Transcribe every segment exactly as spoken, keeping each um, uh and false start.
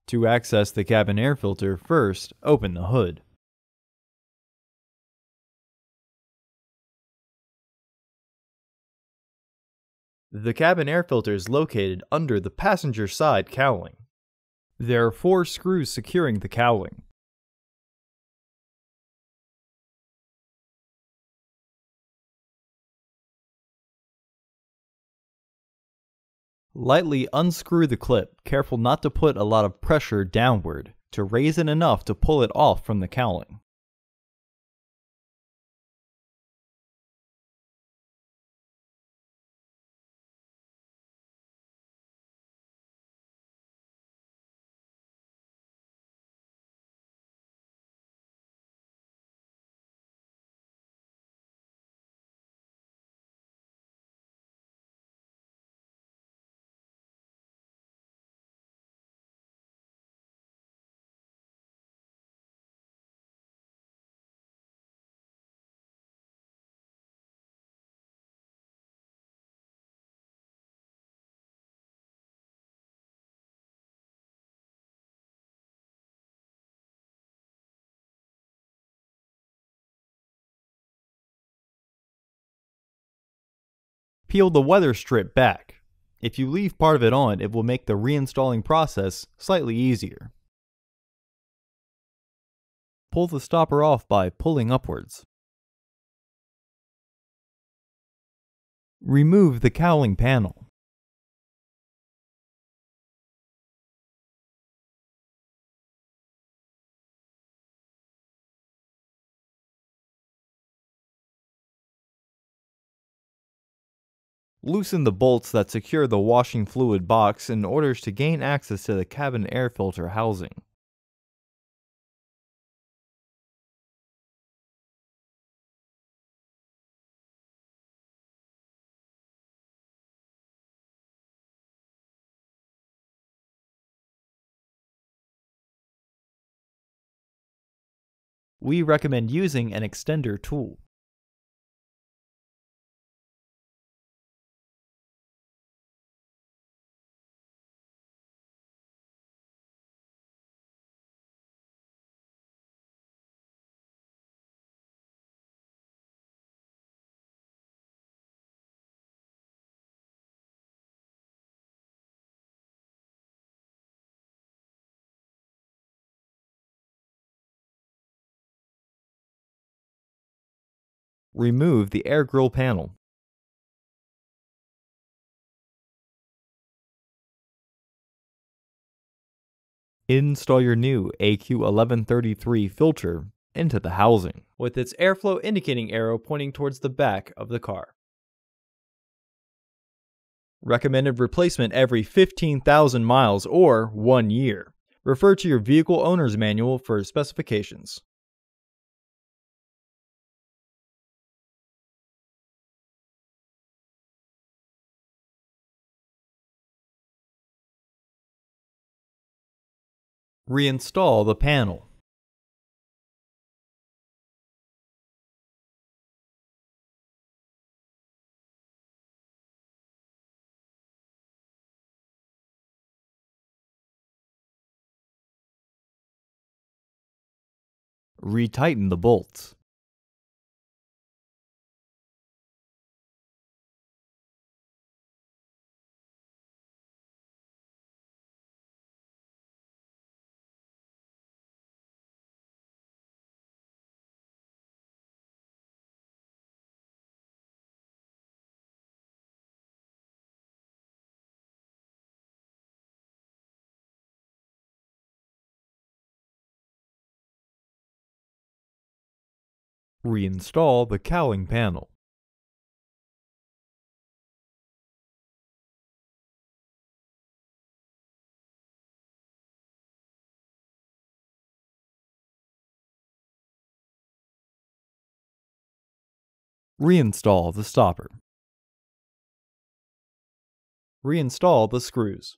To access the cabin air filter, first open the hood. The cabin air filter is located under the passenger side cowling. There are four screws securing the cowling. Lightly unscrew the clip, careful not to put a lot of pressure downward, to raise it enough to pull it off from the cowling. Peel the weather strip back. If you leave part of it on, it will make the reinstalling process slightly easier. Pull the stopper off by pulling upwards. Remove the cowling panel. Loosen the bolts that secure the washing fluid box in order to gain access to the cabin air filter housing. We recommend using an extender tool. Remove the air grill panel. Install your new A Q eleven thirty-three filter into the housing, with its airflow indicating arrow pointing towards the back of the car. Recommended replacement every fifteen thousand miles or one year. Refer to your vehicle owner's manual for specifications. Reinstall the panel. Retighten the bolts. Reinstall the cowling panel. Reinstall the stopper. Reinstall the screws.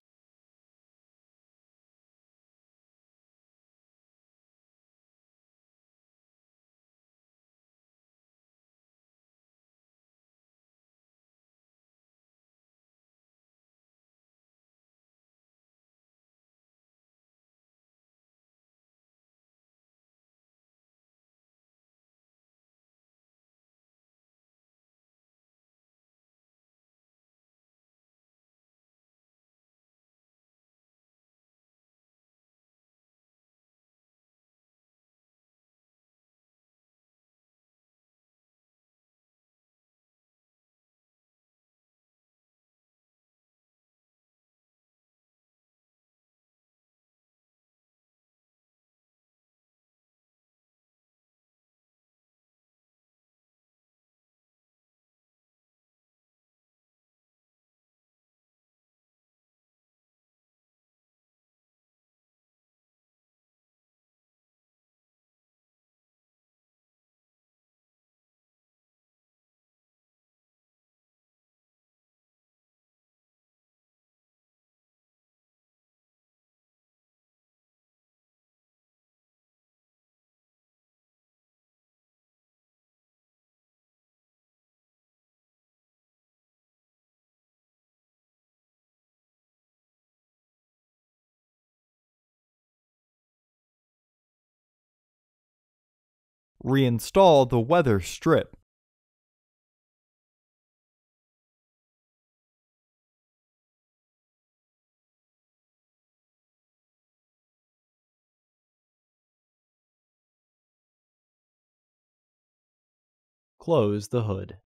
Reinstall the weather strip. Close the hood.